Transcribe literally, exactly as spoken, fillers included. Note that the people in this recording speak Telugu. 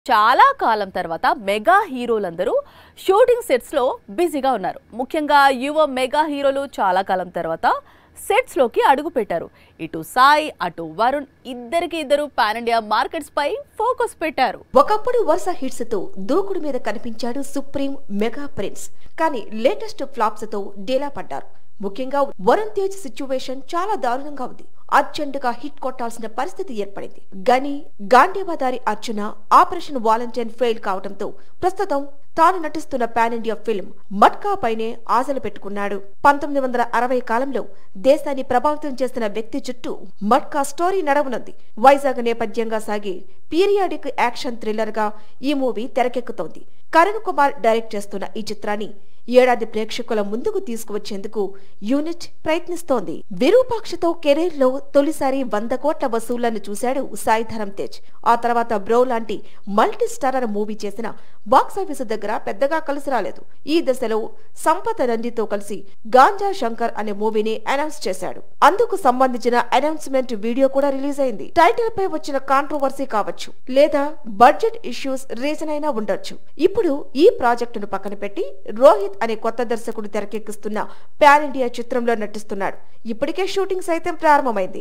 చాలా కాలం తర్వాత మెగా హీరోలందరూ షూటింగ్ సెట్స్ లో బిజీగా ఉన్నారు. ముఖ్యంగా యువ మెగా హీరోలు చాలా కాలం తర్వాత సెట్స్ లోకి అడుగు పెట్టారు. ఇటు సాయి అటు వరుణ్ ఇద్దరికి ఇద్దరు పాన్ ఇండియా మార్కెట్స్ పై ఫోకస్ పెట్టారు. ఒకప్పుడు వరుస హిట్స్ తో దూకుడు మీద కనిపించాడు సుప్రీం మెగా ప్రిన్స్. కానీ లేటెస్ట్ ఫ్లాప్స్ తో డేలా పడ్డారు. ముఖ్యంగా వరుణ్ తేజ్ సిచ్యువేషన్ చాలా దారుణంగా ఉంది. అర్జెంటుగా హిట్ కొట్టాల్సిన పరిస్థితి ఏర్పడింది. Gani Gandeevadhari Arjuna operation valentine fail కావడంతో ప్రస్తుతం తాను నటిస్తున్న పాన్ ఇండియా ఫిల్మ్ మట్కా పైనే ఆశలు పెట్టుకున్నాడు. పంతొమ్మిది వందల అరవై కాలంలో దేశాన్ని ప్రభావితం చేసిన వ్యక్తి చుట్టూ మట్కా స్టోరీ నడవనుంది. వైజాగ్ నేపథ్యంగా సాగే పీరియాడిక్ యాక్షన్ థ్రిల్లర్ గా ఈ మూవీ తెరకెక్కుతోంది. కరణ్ కుమార్ డైరెక్ట్ చేస్తున్న ఈ చిత్రాన్ని ఏడాది ప్రేక్షకుల ముందుకు తీసుకువచ్చేందుకు యూనిట్ ప్రయత్నిస్తోంది. విరూపాక్షతో కెరీర్ లో తొలిసారి వంద కోట్ల వసూళ్లను చూశాడు సాయి ధరమ్ తేజ్. ఆ తర్వాత బ్రో లాంటి మల్టీ స్టారర్ మూవీ చేసిన బాక్సాఫీసు దగ్గర పెద్దగా కలిసి రాలేదు. ఈ దశలో సంపత్ నందితో కలిసి గాంజా శంకర్ అనే మూవీని అనౌన్స్ చేశాడు. అందుకు సంబంధించిన అనౌన్స్మెంట్ వీడియో కూడా రిలీజ్ అయింది. టైటిల్ పై వచ్చిన కాంట్రవర్సీ కావచ్చు, లేదా బడ్జెట్ ఇష్యూస్ రీజన్ అయినా ఉండొచ్చు. ఇప్పుడు ఈ ప్రాజెక్టును పక్కన పెట్టి రోహిత్ అనే కొత్త దర్శకుడు తెరకెక్కిస్తున్న పాన్ ఇండియా చిత్రంలో నటిస్తున్నాడు. ఇప్పటికే షూటింగ్ సైతం ప్రారంభమైంది.